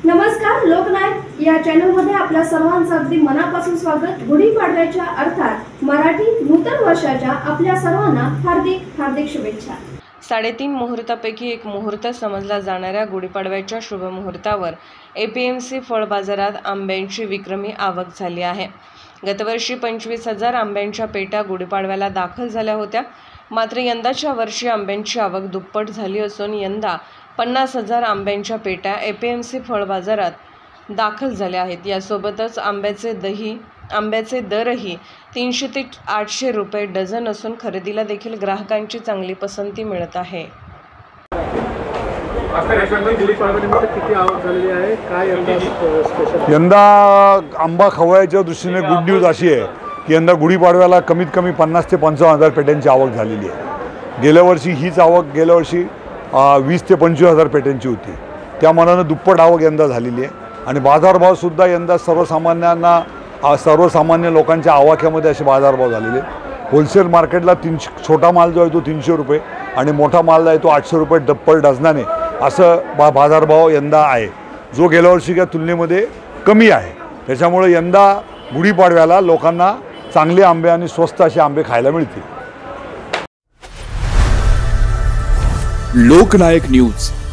नमस्कार, लोकनायक या चॅनलमध्ये आपल्या सर्वांचं अगदी मनापासून स्वागत। गुढीपाडव्याच्या अर्थात मराठी नूतन वर्षाच्या आपल्या सर्वांना हार्दिक हार्दिक शुभेच्छा। 3.5 मुहूर्तापैकी एक मुहूर्त समजला जाणाऱ्या गुढीपाडव्याच्या शुभ मुहूर्तावर एपीएमसी फळ बाजारात आंब्यांची विक्रमी आवक झाली आहे। गतवर्षी 25,000 आंब्यांच्या पेट्या गुढीपाडव्याला दाखल झाल्या होत्या, मात्र यंदाच्या वर्षी आंब्यांची आवक दुप्पट झाली असून यंदा 50,000 आंब्यांच्या पेट्या एपीएमसी फळ बाजारात दाखल झाल्या आहेत। यासोबतच आंब्याचे दरही 300 ते 800 रुपये डझन असून खरेदीला देखील ग्राहकांची चांगली पसंती मिळत आहे। यंदा आंबा खवळ्याच्या दृष्टीने गुड न्यूज अशी आहे की यंदा गुढीपाडव्याला कमीत कमी 50,000 ते 55,000 पेट्यांची आवक झालेली आहे। गेल्या वर्षी हीच आवक गेल्या वर्षी 20,000 ते 25,000 पेट्यांची होती। त्या मानाने दुप्पट आवक यंदा झालेली आहे आणि बाजारभावसुद्धा यंदा सर्वसामान्य लोकांच्या आवाक्यामध्ये असे बाजारभाव झालेले। होलसेल मार्केटला छोटा माल जो आहे तो 300 रुपये आणि मोठा माल आहे तो 800 रुपये पर डझनाने असं बाजारभाव यंदा आहे, जो गेल्या वर्षीच्या तुलनेमध्ये कमी आहे। त्याच्यामुळे यंदा गुढीपाडव्याला लोकांना चांगले आंबे आणि स्वस्त असे आंबे खायला मिळतील। लोकनायक न्यूज।